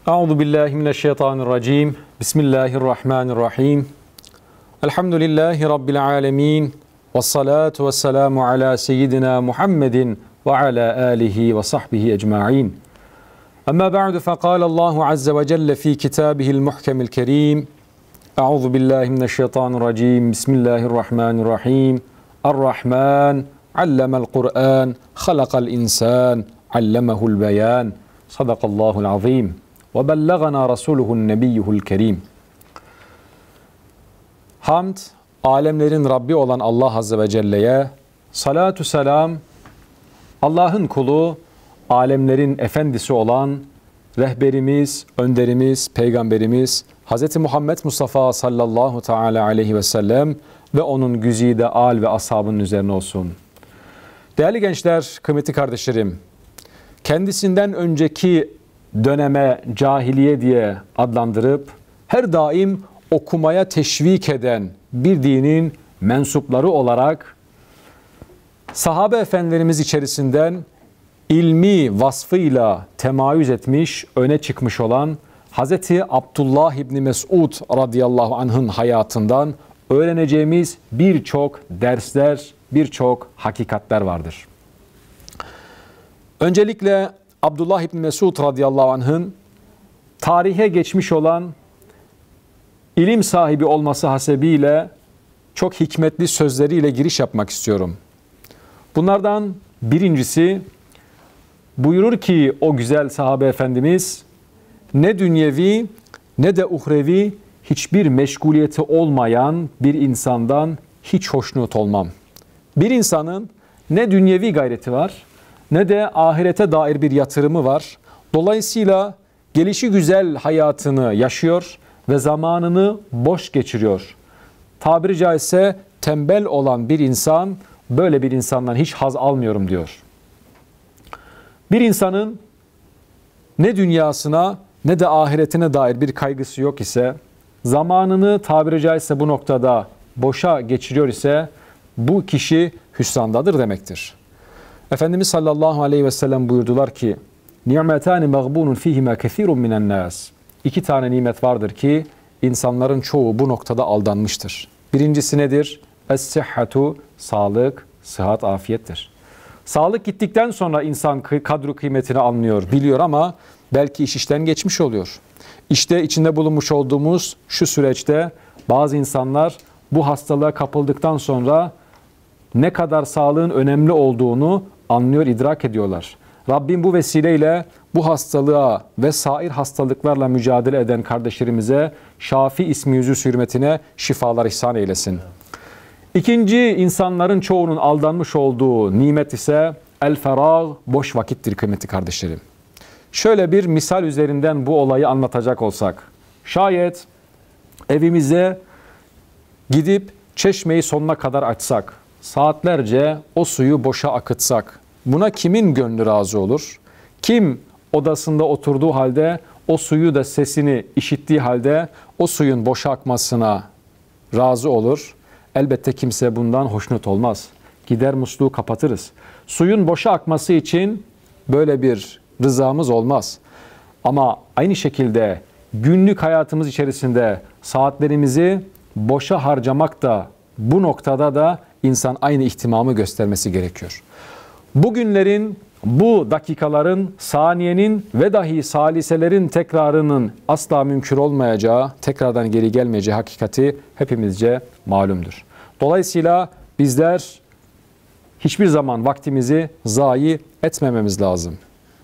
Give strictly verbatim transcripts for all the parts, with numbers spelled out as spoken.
Euzu billahi mineşşeytanirracim. Bismillahirrahmanirrahim. Elhamdülillahi rabbil alamin. Ves salatu vesselamu ala seyyidina Muhammedin ve ala alihi ve sahbihi ecmaîn. Amma ba'du faqala Allahu azze ve celle fi kitabihil muhkemil kerim. Euzu billahi mineşşeytanirracim. Bismillahirrahmanirrahim. Er-Rahman allamel Kur'an, halakal insan, allemehul beyan. Sadakallahul azim. Ve bellagana rasuluhun nebiyyuhul kerim. Hamd, alemlerin Rabbi olan Allah Azze ve Celle'ye, salatu selam, Allah'ın kulu, alemlerin efendisi olan rehberimiz, önderimiz, peygamberimiz Hz. Muhammed Mustafa sallallahu teala aleyhi ve sellem ve onun güzide al ve ashabının üzerine olsun. Değerli gençler, kıymetli kardeşlerim, kendisinden önceki döneme cahiliye diye adlandırıp her daim okumaya teşvik eden bir dinin mensupları olarak sahabe efendilerimiz içerisinden ilmi vasfıyla temayüz etmiş, öne çıkmış olan Hazreti Abdullah İbni Mesud radıyallahu anh'ın hayatından öğreneceğimiz birçok dersler, birçok hakikatler vardır. Öncelikle Abdullah İbni Mesud radıyallahu anh'ın tarihe geçmiş olan ilim sahibi olması hasebiyle çok hikmetli sözleriyle giriş yapmak istiyorum. Bunlardan birincisi, buyurur ki o güzel sahabe efendimiz, ne dünyevi ne de uhrevi hiçbir meşguliyeti olmayan bir insandan hiç hoşnut olmam. Bir insanın ne dünyevi gayreti var ne de ahirete dair bir yatırımı var. Dolayısıyla gelişi güzel hayatını yaşıyor ve zamanını boş geçiriyor. Tabiri caizse tembel olan bir insan, böyle bir insandan hiç haz almıyorum diyor. Bir insanın ne dünyasına ne de ahiretine dair bir kaygısı yok ise, zamanını tabiri caizse bu noktada boşa geçiriyor ise, bu kişi hüsrandadır demektir. Efendimiz sallallahu aleyhi ve sellem buyurdular ki, ni'metani mağbunun fihima kethirun minen nas. İki tane nimet vardır ki insanların çoğu bu noktada aldanmıştır. Birincisi nedir? Es-sihhatu, sağlık, sıhhat, afiyettir. Sağlık gittikten sonra insan kadru kıymetini anlıyor, biliyor ama belki iş işten geçmiş oluyor. İşte içinde bulunmuş olduğumuz şu süreçte bazı insanlar bu hastalığa kapıldıktan sonra ne kadar sağlığın önemli olduğunu anlıyor, idrak ediyorlar. Rabbim bu vesileyle bu hastalığa ve sair hastalıklarla mücadele eden kardeşlerimize Şafi ismi yüzü hürmetine şifalar ihsan eylesin. İkinci, insanların çoğunun aldanmış olduğu nimet ise el-ferag, boş vakittir kıymetli kardeşlerim. Şöyle bir misal üzerinden bu olayı anlatacak olsak, şayet evimize gidip çeşmeyi sonuna kadar açsak, saatlerce o suyu boşa akıtsak, buna kimin gönlü razı olur? Kim odasında oturduğu halde o suyu da sesini işittiği halde o suyun boşa akmasına razı olur? Elbette kimse bundan hoşnut olmaz. Gider musluğu kapatırız. Suyun boşa akması için böyle bir rızamız olmaz. Ama aynı şekilde günlük hayatımız içerisinde saatlerimizi boşa harcamak da, bu noktada da insan aynı ihtimamı göstermesi gerekiyor. Bugünlerin, bu dakikaların, saniyenin ve dahi saliselerin tekrarının asla mümkün olmayacağı, tekrardan geri gelmeyeceği hakikati hepimizce malumdur. Dolayısıyla bizler hiçbir zaman vaktimizi zayi etmememiz lazım.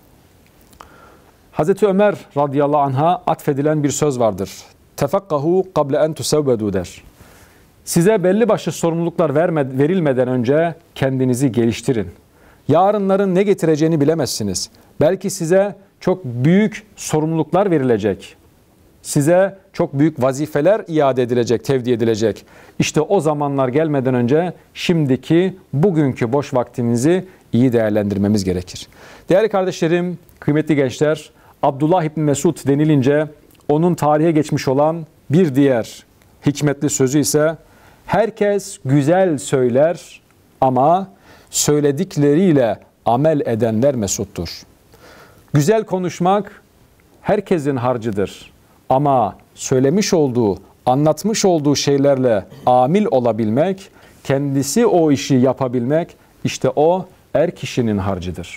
Hazreti Ömer radıyallahu anh'a atfedilen bir söz vardır. Tefekkahu kable en tusevvedu der. Size belli başlı sorumluluklar verme, verilmeden önce kendinizi geliştirin. Yarınların ne getireceğini bilemezsiniz. Belki size çok büyük sorumluluklar verilecek. Size çok büyük vazifeler iade edilecek, tevdi edilecek. İşte o zamanlar gelmeden önce şimdiki, bugünkü boş vaktimizi iyi değerlendirmemiz gerekir. Değerli kardeşlerim, kıymetli gençler, Abdullah İbni Mesud denilince onun tarihe geçmiş olan bir diğer hikmetli sözü ise herkes güzel söyler ama söyledikleriyle amel edenler mesuttur. Güzel konuşmak herkesin harcıdır. Ama söylemiş olduğu, anlatmış olduğu şeylerle amil olabilmek, kendisi o işi yapabilmek, işte o er kişinin harcıdır.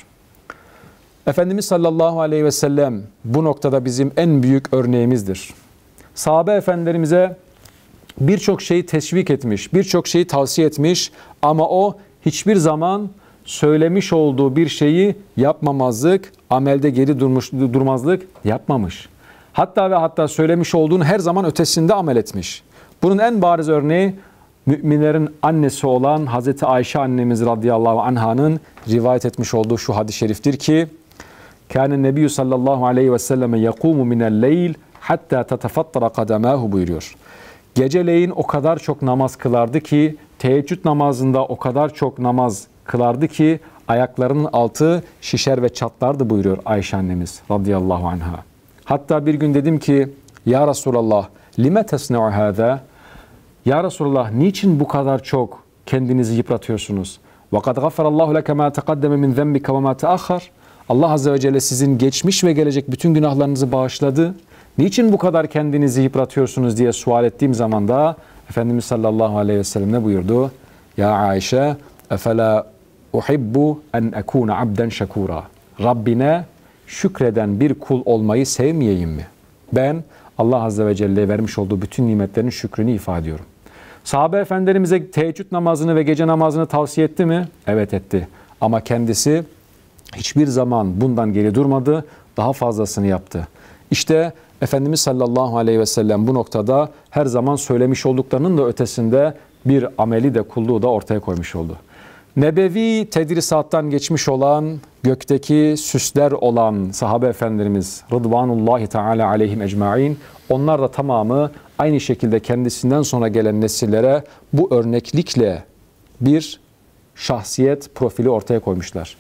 Efendimiz sallallahu aleyhi ve sellem bu noktada bizim en büyük örneğimizdir. Sahabe efendilerimize birçok şeyi teşvik etmiş, birçok şeyi tavsiye etmiş ama o hiçbir zaman söylemiş olduğu bir şeyi yapmamazlık, amelde geri durmuş, durmazlık yapmamış. Hatta ve hatta söylemiş olduğunu her zaman ötesinde amel etmiş. Bunun en bariz örneği müminlerin annesi olan Hazreti Ayşe annemiz radıyallahu anh'ın rivayet etmiş olduğu şu hadis-i şeriftir ki Kâne nebiyyü sallallahu aleyhi ve selleme yekûmu minel leyl hatta tetefattara kademâhu buyuruyor. Geceleyin o kadar çok namaz kılardı ki, teheccüd namazında o kadar çok namaz kılardı ki ayaklarının altı şişer ve çatlardı buyuruyor Ayşe annemiz radıyallahu anha. Hatta bir gün dedim ki ya Resulallah lime tesne'u hâzâ? Ya Resulallah niçin bu kadar çok kendinizi yıpratıyorsunuz? وَقَدْ غَفَرَ اللّٰهُ لَكَ مَا تَقَدَّمَ مِنْ ذَنْبِكَ وَمَا تَأَخَّرَ. Allah Azze ve Celle sizin geçmiş ve gelecek bütün günahlarınızı bağışladı. Niçin bu kadar kendinizi yıpratıyorsunuz diye sual ettiğim zaman da Efendimiz sallallahu aleyhi ve sellem ne buyurdu? Ya Ayşe, اَفَلَا اُحِبُّ اَنْ اَكُونَ عَبْدًا شَكُورًا. Rabbine şükreden bir kul olmayı sevmeyeyim mi? Ben Allah Azze ve Celle'ye vermiş olduğu bütün nimetlerin şükrünü ifade ediyorum. Sahabe efendilerimize teheccüd namazını ve gece namazını tavsiye etti mi? Evet etti. Ama kendisi hiçbir zaman bundan geri durmadı. Daha fazlasını yaptı. İşte Efendimiz sallallahu aleyhi ve sellem bu noktada her zaman söylemiş olduklarının da ötesinde bir ameli de kulluğu da ortaya koymuş oldu. Nebevi tedrisattan geçmiş olan, gökteki süsler olan sahabe efendilerimiz Rıdvanullahi Teala aleyhim ecmaîn, onlar da tamamı aynı şekilde kendisinden sonra gelen nesillere bu örneklikle bir şahsiyet profili ortaya koymuşlar.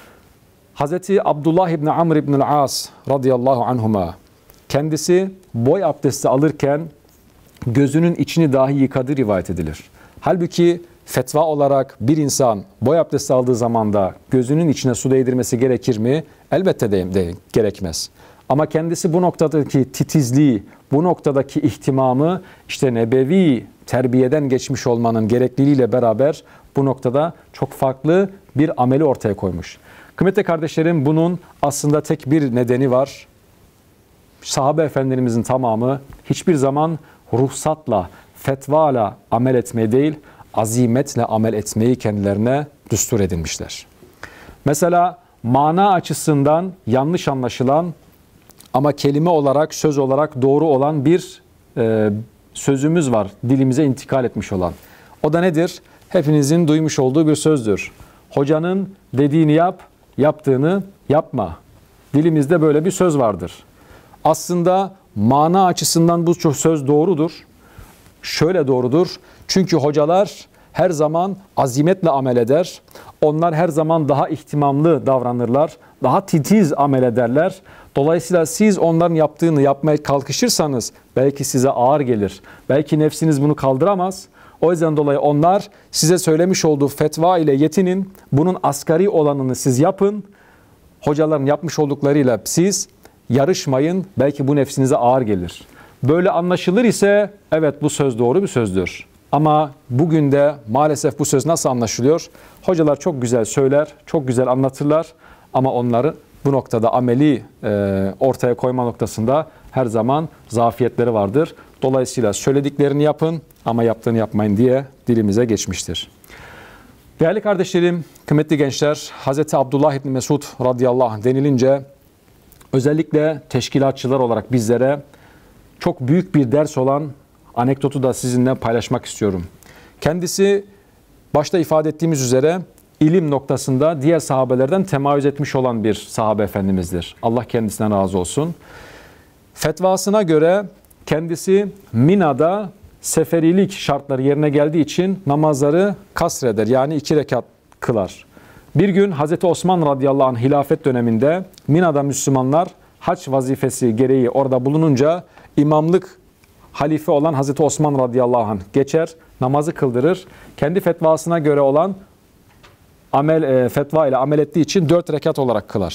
Hazreti Abdullah İbni Amr İbni'l As radıyallahu anhuma kendisi boy abdesti alırken gözünün içini dahi yıkadığı rivayet edilir. Halbuki fetva olarak bir insan boy abdesti aldığı zaman da gözünün içine su değdirmesi gerekir mi? Elbette de, de gerekmez. Ama kendisi bu noktadaki titizliği, bu noktadaki ihtimamı işte nebevi terbiyeden geçmiş olmanın gerekliliğiyle beraber bu noktada çok farklı bir ameli ortaya koymuş. Kıymetli kardeşlerim, bunun aslında tek bir nedeni var. Sahabe efendilerimizin tamamı hiçbir zaman ruhsatla, fetvala amel etmeyi değil, azimetle amel etmeyi kendilerine düstur edinmişler. Mesela mana açısından yanlış anlaşılan ama kelime olarak, söz olarak doğru olan bir e, sözümüz var. Dilimize intikal etmiş olan. O da nedir? Hepinizin duymuş olduğu bir sözdür. Hocanın dediğini yap, yaptığını yapma. Dilimizde böyle bir söz vardır. Aslında mana açısından bu söz doğrudur. Şöyle doğrudur. Çünkü hocalar her zaman azimetle amel eder. Onlar her zaman daha ihtimamlı davranırlar. Daha titiz amel ederler. Dolayısıyla siz onların yaptığını yapmaya kalkışırsanız belki size ağır gelir. Belki nefsiniz bunu kaldıramaz. O yüzden dolayı onlar size söylemiş olduğu fetva ile yetinin. Bunun asgari olanını siz yapın. Hocaların yapmış olduklarıyla siz yarışmayın. Belki bu nefsinize ağır gelir. Böyle anlaşılır ise evet bu söz doğru bir sözdür. Ama bugün de maalesef bu söz nasıl anlaşılıyor? Hocalar çok güzel söyler, çok güzel anlatırlar ama onları bu noktada ameli e, ortaya koyma noktasında her zaman zafiyetleri vardır. Dolayısıyla söylediklerini yapın ama yaptığını yapmayın diye dilimize geçmiştir. Değerli kardeşlerim, kıymetli gençler, Hazreti Abdullah İbni Mesud radıyallahu anh denilince özellikle teşkilatçılar olarak bizlere çok büyük bir ders olan anekdotu da sizinle paylaşmak istiyorum. Kendisi başta ifade ettiğimiz üzere ilim noktasında diğer sahabelerden temayüz etmiş olan bir sahabe efendimizdir. Allah kendisinden razı olsun. Fetvasına göre kendisi Mina'da seferilik şartları yerine geldiği için namazları kasreder. Yani iki rekat kılar. Bir gün Hazreti Osman radıyallahu anh hilafet döneminde Mina'da Müslümanlar hac vazifesi gereği orada bulununca imamlık halife olan Hazreti Osman radıyallahu anh geçer, namazı kıldırır. Kendi fetvasına göre olan amel e, fetva ile amel ettiği için dört rekat olarak kılar.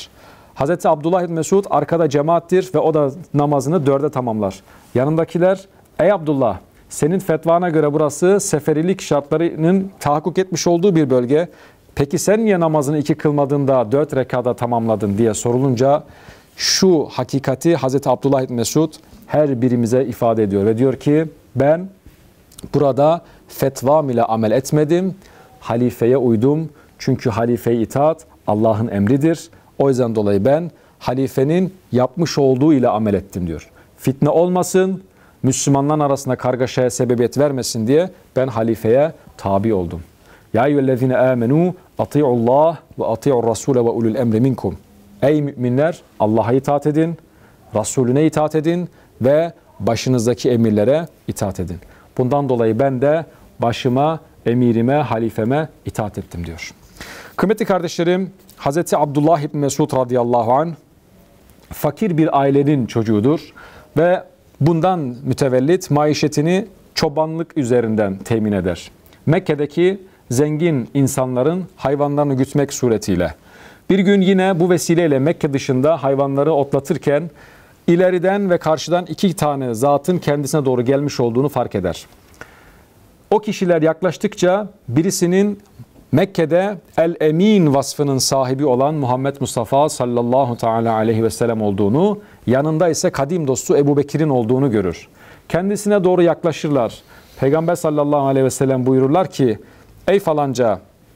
Hazreti Abdullah ibn Mesud arkada cemaattir ve o da namazını dörde tamamlar. Yanındakiler, ey Abdullah, senin fetvana göre burası seferilik şartlarının tahakkuk etmiş olduğu bir bölge. Peki sen niye namazını iki kılmadığında dört rekada tamamladın diye sorulunca şu hakikati Hazreti Abdullah ibn Mesud her birimize ifade ediyor ve diyor ki ben burada fetvam ile amel etmedim, halifeye uydum. Çünkü halifeye itaat Allah'ın emridir. O yüzden dolayı ben halifenin yapmış olduğu ile amel ettim diyor. Fitne olmasın, Müslümanların arasında kargaşaya sebebiyet vermesin diye ben halifeye tabi oldum. Ya eyyühellezine amenu ati'ullah ve ati'ur rasule ve ulul emri minkum. Ey müminler, Allah'a itaat edin, Resulüne itaat edin ve başınızdaki emirlere itaat edin. Bundan dolayı ben de başıma, emirime, halifeme itaat ettim diyor. Kıymetli kardeşlerim, Hazreti Abdullah ibn Mesud radıyallahu anh fakir bir ailenin çocuğudur ve bundan mütevellit maişetini çobanlık üzerinden temin eder. Mekke'deki zengin insanların hayvanlarını gütmek suretiyle. Bir gün yine bu vesileyle Mekke dışında hayvanları otlatırken ileriden ve karşıdan iki tane zatın kendisine doğru gelmiş olduğunu fark eder. O kişiler yaklaştıkça birisinin Mekke'de el-emin vasfının sahibi olan Muhammed Mustafa sallallahu teala aleyhi ve sellem olduğunu, yanında ise kadim dostu Ebu Bekir'in olduğunu görür. Kendisine doğru yaklaşırlar. Peygamber sallallahu aleyhi ve sellem buyururlar ki, ey falanca,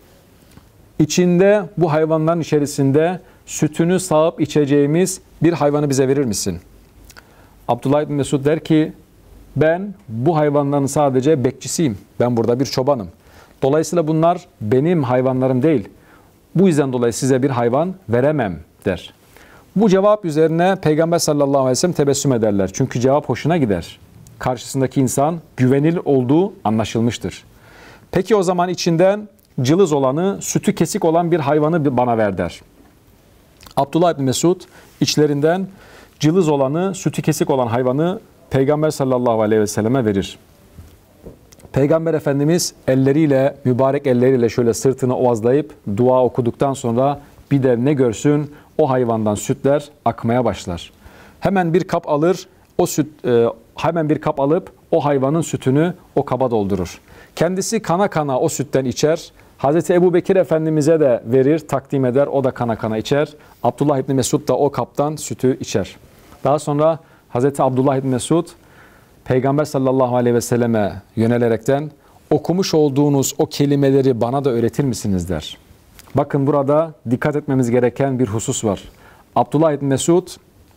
içinde bu hayvanların içerisinde sütünü sağıp içeceğimiz bir hayvanı bize verir misin? Abdullah ibn Mesud der ki, ben bu hayvanların sadece bekçisiyim. Ben burada bir çobanım. Dolayısıyla bunlar benim hayvanlarım değil. Bu yüzden dolayı size bir hayvan veremem der. Bu cevap üzerine Peygamber sallallahu aleyhi ve sellem tebessüm ederler. Çünkü cevap hoşuna gider. Karşısındaki insan güvenilir olduğu anlaşılmıştır. Peki o zaman içinden cılız olanı, sütü kesik olan bir hayvanı bana ver der. Abdullah ibn Mesud içlerinden cılız olanı, sütü kesik olan hayvanı Peygamber sallallahu aleyhi ve selleme verir. Peygamber Efendimiz elleriyle, mübarek elleriyle şöyle sırtını ovazlayıp dua okuduktan sonra bir de ne görsün, o hayvandan sütler akmaya başlar. Hemen bir kap alır, o süt e, hemen bir kap alıp o hayvanın sütünü o kaba doldurur. Kendisi kana kana o sütten içer. Hazreti Ebu Bekir Efendimiz'e de verir, takdim eder. O da kana kana içer. Abdullah İbni Mesud da o kaptan sütü içer. Daha sonra Hazreti Abdullah İbni Mesud Peygamber sallallahu aleyhi ve selleme yönelerekten okumuş olduğunuz o kelimeleri bana da öğretir misiniz der. Bakın burada dikkat etmemiz gereken bir husus var. Abdullah İbni Mesud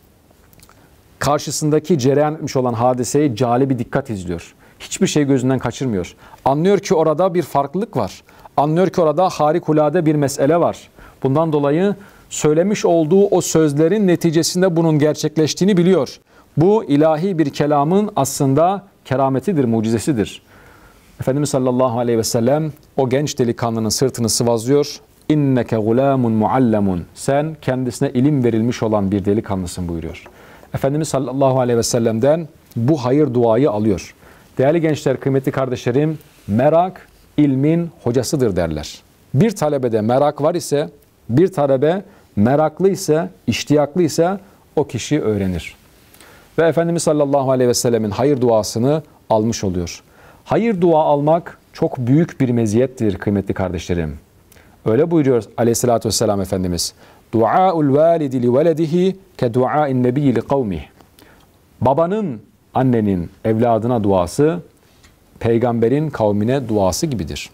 karşısındaki cereyan etmiş olan hadiseyi cali bir dikkat izliyor. Hiçbir şey gözünden kaçırmıyor. Anlıyor ki orada bir farklılık var. Anlıyor ki orada harikulade bir mesele var. Bundan dolayı söylemiş olduğu o sözlerin neticesinde bunun gerçekleştiğini biliyor. Bu ilahi bir kelamın aslında kerametidir, mucizesidir. Efendimiz sallallahu aleyhi ve sellem o genç delikanlının sırtını sıvazlıyor. İnneke gulamun muallamun. Sen kendisine ilim verilmiş olan bir delikanlısın buyuruyor. Efendimiz sallallahu aleyhi ve sellem'den bu hayır duayı alıyor. Değerli gençler, kıymetli kardeşlerim, merak ilmin hocasıdır derler. Bir talebede merak var ise, bir talebe meraklı ise, iştiyaklı ise o kişi öğrenir. Ve Efendimiz sallallahu aleyhi ve sellemin hayır duasını almış oluyor. Hayır dua almak çok büyük bir meziyettir kıymetli kardeşlerim. Öyle buyuruyor aleyhissalatü vesselam Efendimiz. Dua'ul validi li veledihi ke dua'in nebiyyi li kavmih. Babanın, annenin evladına duası, peygamberin kavmine duası gibidir.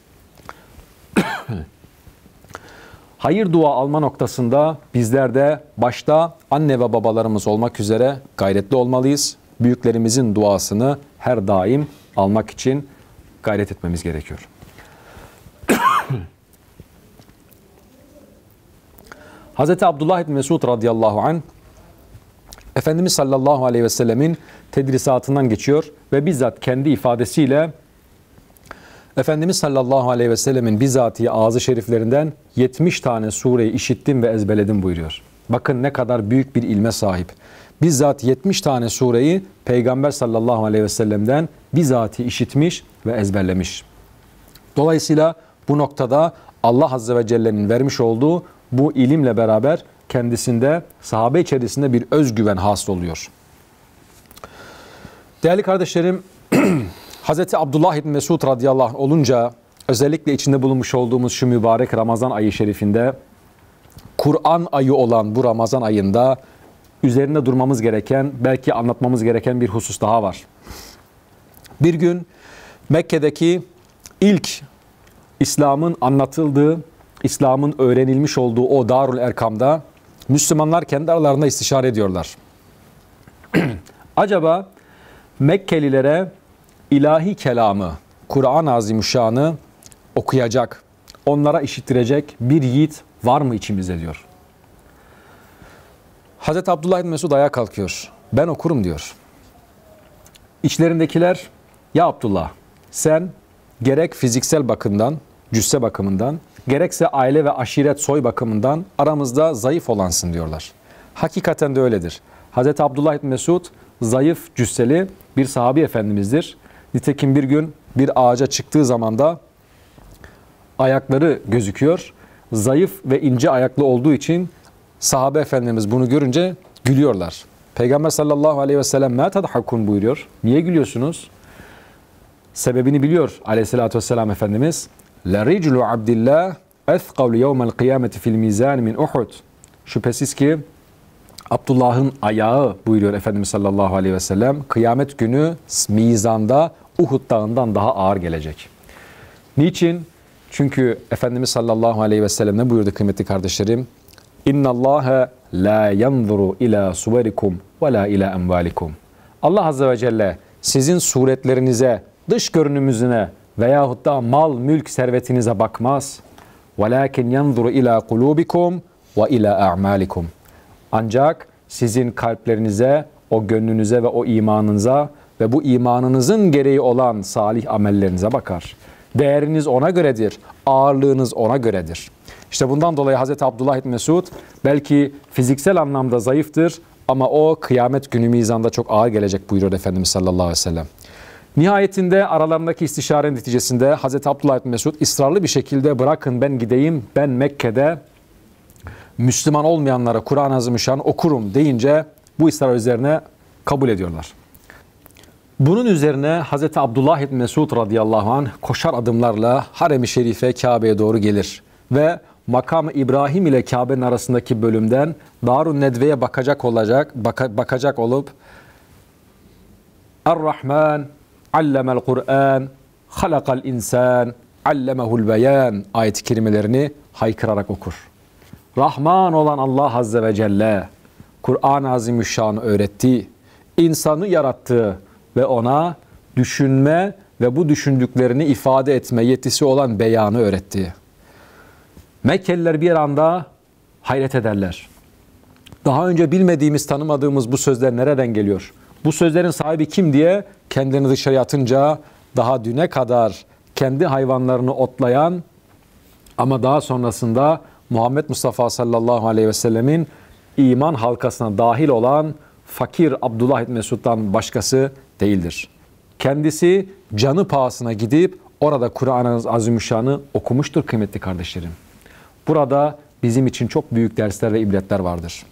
Hayır dua alma noktasında bizler de başta anne ve babalarımız olmak üzere gayretli olmalıyız. Büyüklerimizin duasını her daim almak için gayret etmemiz gerekiyor. Hazreti Abdullah ibn Mesud radıyallahu anh Efendimiz sallallahu aleyhi ve sellemin tedrisatından geçiyor ve bizzat kendi ifadesiyle Efendimiz sallallahu aleyhi ve sellemin bizatihi ağzı şeriflerinden yetmiş tane sureyi işittim ve ezberledim buyuruyor. Bakın ne kadar büyük bir ilme sahip. Bizzat yetmiş tane sureyi Peygamber sallallahu aleyhi ve sellem'den bizatihi işitmiş ve ezberlemiş. Dolayısıyla bu noktada Allah azze ve celle'nin vermiş olduğu bu ilimle beraber kendisinde, sahabe içerisinde bir özgüven hasıl oluyor. Değerli kardeşlerim, Hazreti Abdullah İbni Mesud radıyallahu anh olunca özellikle içinde bulunmuş olduğumuz şu mübarek Ramazan ayı şerifinde, Kur'an ayı olan bu Ramazan ayında üzerinde durmamız gereken, belki anlatmamız gereken bir husus daha var. Bir gün Mekke'deki ilk İslam'ın anlatıldığı, İslam'ın öğrenilmiş olduğu o Darül Erkam'da Müslümanlar kendi aralarında istişare ediyorlar. Acaba Mekkelilere ilahi kelamı, Kur'an-ı Azimüşşan'ı okuyacak, onlara işittirecek bir yiğit var mı içimizde diyor. Hazreti Abdullah İbni Mesud ayağa kalkıyor. Ben okurum diyor. İçlerindekiler, ya Abdullah sen gerek fiziksel bakımdan, cüsse bakımından, gerekse aile ve aşiret soy bakımından aramızda zayıf olansın diyorlar. Hakikaten de öyledir. Hazreti Abdullah İbni Mesud zayıf cüsseli bir sahabi efendimizdir. Nitekim bir gün bir ağaca çıktığı zaman da ayakları gözüküyor. Zayıf ve ince ayaklı olduğu için sahabe efendimiz bunu görünce gülüyorlar. Peygamber sallallahu aleyhi ve sellem مَا تَضْحَكُونَ buyuruyor. Niye gülüyorsunuz? Sebebini biliyor aleyhissalatü vesselam Efendimiz. لَرِجْلُ عَبْدِ اللّٰهِ اَثْقَوْلِ يَوْمَ الْقِيَامَةِ فِي الْمِيزَانِ مِنْ اُحُدٍ Şüphesiz ki Abdullah'ın ayağı buyuruyor Efendimiz sallallahu aleyhi ve sellem, kıyamet günü mizanda Uhud dağından daha ağır gelecek. Niçin? Çünkü Efendimiz sallallahu aleyhi ve sellem ne buyurdu kıymetli kardeşlerim? İnna Allaha la yanzuru ila suverikum ve la ila emvalikum. Allah azze ve celle sizin suretlerinize, dış görünümüzüne veyahut da mal, mülk, servetinize bakmaz. Velakin yanzuru ila kulubikum ve ila a'malikum. Ancak sizin kalplerinize, o gönlünüze ve o imanınıza ve bu imanınızın gereği olan salih amellerinize bakar. Değeriniz ona göredir, ağırlığınız ona göredir. İşte bundan dolayı Hazreti Abdullah İbni Mesud belki fiziksel anlamda zayıftır ama o kıyamet günü mizanda çok ağır gelecek buyuruyor Efendimiz sallallahu aleyhi ve sellem. Nihayetinde aralarındaki istişare neticesinde Hazreti Abdullah İbni Mesud ısrarlı bir şekilde bırakın ben gideyim, ben Mekke'de Müslüman olmayanlara Kur'an-ı Azimüşşan okurum deyince bu ısrar üzerine kabul ediyorlar. Bunun üzerine Hazreti Abdullah İbni Mesud radıyallahu anh koşar adımlarla Harem-i Şerife Kabe'ye doğru gelir ve makam-ı İbrahim ile Kabe'nin arasındaki bölümden Darun Nedve'ye bakacak olacak, baka, bakacak olup Er-Rahman allemel Kur'an halakal insan allemehul beyan ayet-i kerimelerini haykırarak okur. Rahman olan Allah azze ve celle Kur'an-ı Azimüşşan'ı öğretti, insanı yarattı ve ona düşünme ve bu düşündüklerini ifade etme yetisi olan beyanı öğretti. Mekkeliler bir anda hayret ederler. Daha önce bilmediğimiz, tanımadığımız bu sözler nereden geliyor? Bu sözlerin sahibi kim diye kendini dışarıya atınca daha düne kadar kendi hayvanlarını otlayan ama daha sonrasında Muhammed Mustafa sallallahu aleyhi ve sellemin iman halkasına dahil olan fakir Abdullah İbni Mesud'dan başkası değildir. Kendisi canı pahasına gidip orada Kur'an-ı Azimüşşan'ı okumuştur kıymetli kardeşlerim. Burada bizim için çok büyük dersler ve ibretler vardır.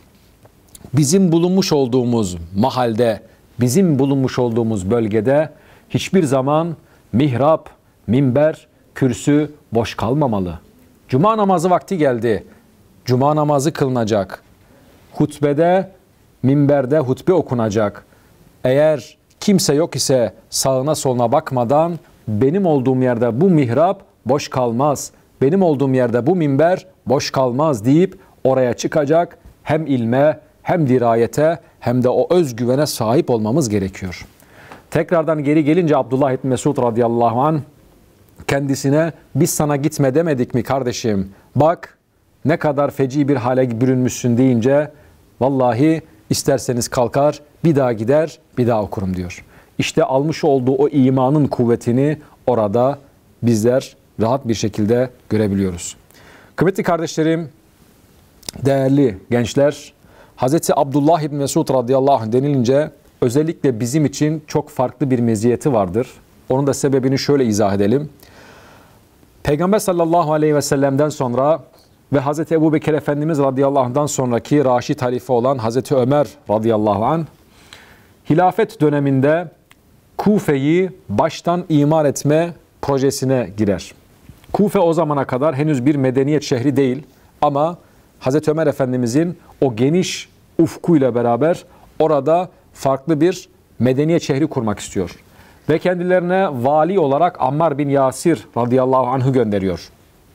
Bizim bulunmuş olduğumuz mahalde, bizim bulunmuş olduğumuz bölgede hiçbir zaman mihrap, minber, kürsü boş kalmamalı. Cuma namazı vakti geldi. Cuma namazı kılınacak. Hutbede, minberde hutbe okunacak. Eğer kimse yok ise sağına soluna bakmadan benim olduğum yerde bu mihrap boş kalmaz. Benim olduğum yerde bu minber boş kalmaz deyip oraya çıkacak. Hem ilme hem dirayete hem de o özgüvene sahip olmamız gerekiyor. Tekrardan geri gelince Abdullah İbni Mesud radıyallahu anh kendisine biz sana gitme demedik mi kardeşim? Bak ne kadar feci bir hale bürünmüşsün deyince vallahi isterseniz kalkar bir daha gider bir daha okurum diyor. İşte almış olduğu o imanın kuvvetini orada bizler rahat bir şekilde görebiliyoruz. Kıymetli kardeşlerim, değerli gençler, Hazreti Abdullah İbni Mesud radıyallahu anh denilince özellikle bizim için çok farklı bir meziyeti vardır. Onun da sebebini şöyle izah edelim. Peygamber sallallahu aleyhi ve sellem'den sonra ve Hazreti Ebu Bekir Efendimiz radıyallahu anh'dan sonraki Raşid halife olan Hazreti Ömer radıyallahu anh hilafet döneminde Kufe'yi baştan imar etme projesine girer. Kufe o zamana kadar henüz bir medeniyet şehri değil ama Hazreti Ömer Efendimizin o geniş ufkuyla beraber orada farklı bir medeniyet şehri kurmak istiyor. Ve kendilerine vali olarak Ammar bin Yasir radıyallahu anh'ı gönderiyor.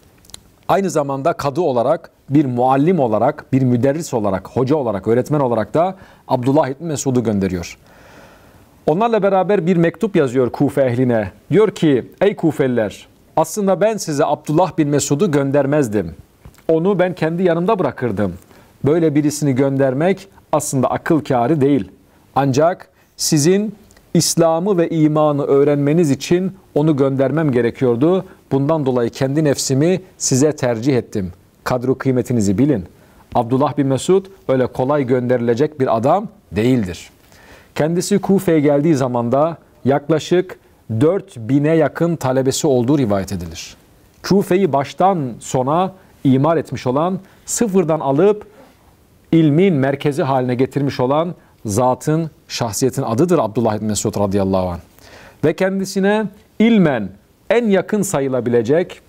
Aynı zamanda kadı olarak, bir muallim olarak, bir müderris olarak, hoca olarak, öğretmen olarak da Abdullah İbni Mesud'u gönderiyor. Onlarla beraber bir mektup yazıyor Kufe ehline. Diyor ki, ey Kufeliler, aslında ben size Abdullah bin Mesud'u göndermezdim. Onu ben kendi yanımda bırakırdım. Böyle birisini göndermek aslında akıl kârı değil. Ancak sizin İslam'ı ve imanı öğrenmeniz için onu göndermem gerekiyordu. Bundan dolayı kendi nefsimi size tercih ettim. Kadru kıymetinizi bilin. Abdullah bin Mesud öyle kolay gönderilecek bir adam değildir. Kendisi Kufe'ye geldiği zaman da yaklaşık dört bine yakın talebesi olduğu rivayet edilir. Kufe'yi baştan sona imar etmiş olan, sıfırdan alıp ilmin merkezi haline getirmiş olan zatın, şahsiyetin adıdır Abdullah bin Mesud radıyallahu anh. Ve kendisine ilmen en yakın sayılabilecek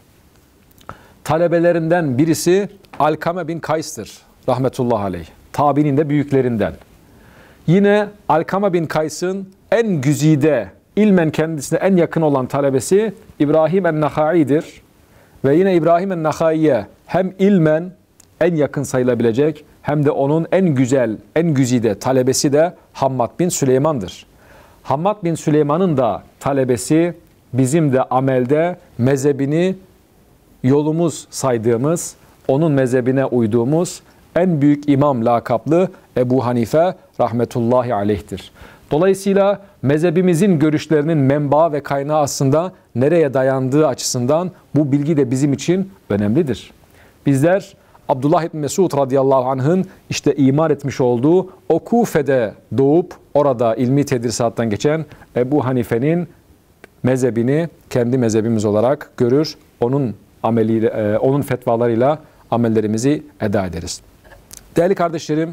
talebelerinden birisi Alkame bin Kays'tır rahmetullahi aleyh. Tabiinin de büyüklerinden. Yine Alkame bin Kays'ın en güzide, ilmen kendisine en yakın olan talebesi İbrahim en-Nahai'dir. Ve yine İbrahim en-Nahai'ye hem ilmen en yakın sayılabilecek hem de onun en güzel, en güzide talebesi de Hammad bin Süleyman'dır. Hammad bin Süleyman'ın da talebesi bizim de amelde mezhebini yolumuz saydığımız, onun mezhebine uyduğumuz en büyük imam lakaplı Ebu Hanife rahmetullahi aleyhtir. Dolayısıyla mezhebimizin görüşlerinin menba ve kaynağı aslında nereye dayandığı açısından bu bilgi de bizim için önemlidir. Bizler Abdullah İbni Mesud radıyallahu anh'ın işte imar etmiş olduğu o Kufe'de doğup orada ilmi tedrisattan geçen Ebu Hanife'nin mezhebini kendi mezhebimiz olarak görür. Onun ameliyle, onun fetvalarıyla amellerimizi eda ederiz. Değerli kardeşlerim,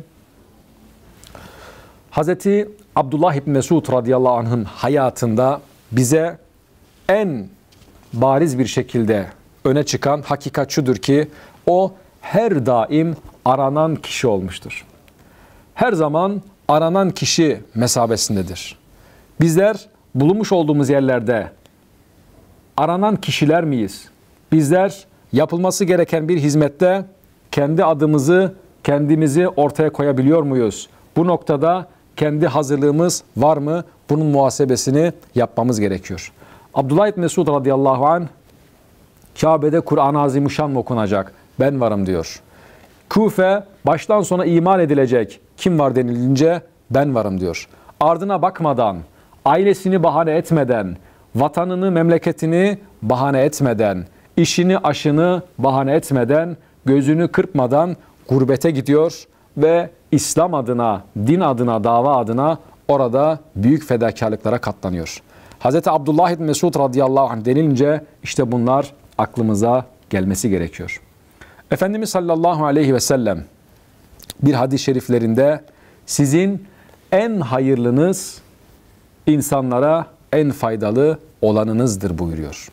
Hazreti Abdullah İbni Mesud radıyallahu anh'ın hayatında bize en bariz bir şekilde öne çıkan hakikat şudur ki o her daim aranan kişi olmuştur. Her zaman aranan kişi mesabesindedir. Bizler bulunmuş olduğumuz yerlerde aranan kişiler miyiz? Bizler yapılması gereken bir hizmette kendi adımızı, kendimizi ortaya koyabiliyor muyuz? Bu noktada kendi hazırlığımız var mı? Bunun muhasebesini yapmamız gerekiyor. Abdullah İbni Mesud radıyallahu anh Kabe'de Kur'an-ı Azimuşşan mı okunacak? Ben varım diyor. Kufe baştan sona iman edilecek. Kim var denilince ben varım diyor. Ardına bakmadan, ailesini bahane etmeden, vatanını, memleketini bahane etmeden, işini, aşını bahane etmeden, gözünü kırpmadan gurbete gidiyor ve İslam adına, din adına, dava adına orada büyük fedakarlıklara katlanıyor. Hazreti Abdullah İbni Mesud radıyallahu anh denilince işte bunlar aklımıza gelmesi gerekiyor. Efendimiz sallallahu aleyhi ve sellem bir hadis-i şeriflerinde sizin en hayırlınız insanlara en faydalı olanınızdır buyuruyor.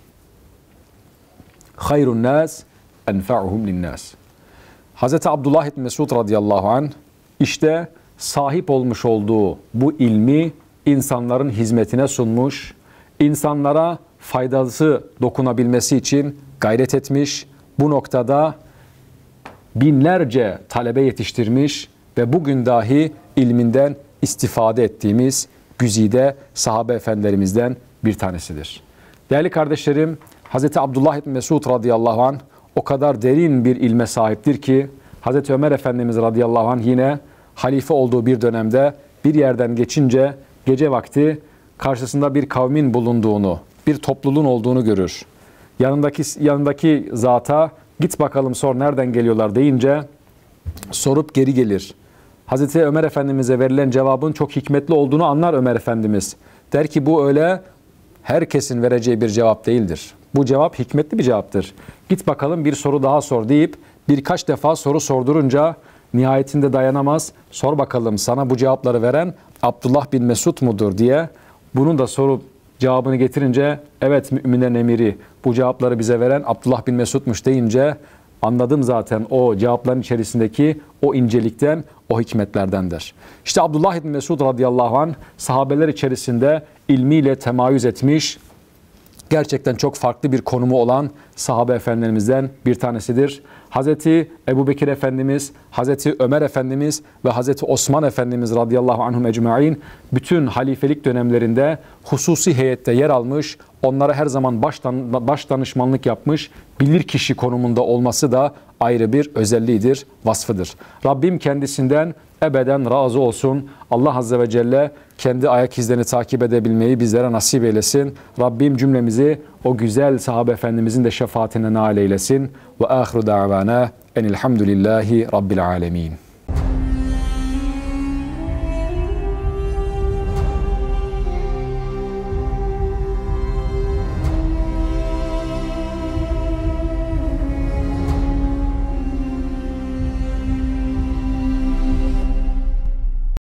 Hayrun nas enfa'uhum linnas. Hazreti Abdullah İbni Mesud radıyallahu anh işte sahip olmuş olduğu bu ilmi insanların hizmetine sunmuş, insanlara faydası dokunabilmesi için gayret etmiş, bu noktada binlerce talebe yetiştirmiş ve bugün dahi ilminden istifade ettiğimiz güzide sahabe efendilerimizden bir tanesidir. Değerli kardeşlerim, Hazreti Abdullah İbni Mesud radıyallahu anh o kadar derin bir ilme sahiptir ki Hazreti Ömer Efendimiz radıyallahu anh yine halife olduğu bir dönemde bir yerden geçince gece vakti karşısında bir kavmin bulunduğunu, bir topluluğun olduğunu görür. Yanındaki yanındaki zata git bakalım sor nereden geliyorlar deyince sorup geri gelir. Hazreti Ömer Efendimiz'e verilen cevabın çok hikmetli olduğunu anlar Ömer Efendimiz. Der ki bu öyle herkesin vereceği bir cevap değildir. Bu cevap hikmetli bir cevaptır. Git bakalım bir soru daha sor deyip birkaç defa soru sordurunca nihayetinde dayanamaz. Sor bakalım, sana bu cevapları veren Abdullah bin Mesud mudur diye. Bunun da sorup cevabını getirince evet müminlerin emiri, bu cevapları bize veren Abdullah bin Mesud'muş deyince anladım zaten o cevapların içerisindeki o incelikten, o hikmetlerdendir. İşte Abdullah bin Mesud radıyallahu anh sahabeler içerisinde ilmiyle temayüz etmiş, gerçekten çok farklı bir konumu olan sahabe efendilerimizden bir tanesidir. Hazreti Ebubekir Efendimiz, Hazreti Ömer Efendimiz ve Hazreti Osman Efendimiz radıyallahu anhum ecmaîn bütün halifelik dönemlerinde hususi heyette yer almış, onlara her zaman baş, baş danışmanlık yapmış, bilirkişi konumunda olması da ayrı bir özelliğidir, vasfıdır. Rabbim kendisinden ebeden razı olsun. Allah Azze ve Celle kendi ayak izlerini takip edebilmeyi bizlere nasip eylesin. Rabbim cümlemizi o güzel sahabe efendimizin de şefaatine nail eylesin. Ve ahiru da'vana enilhamdülillahi rabbil alemin.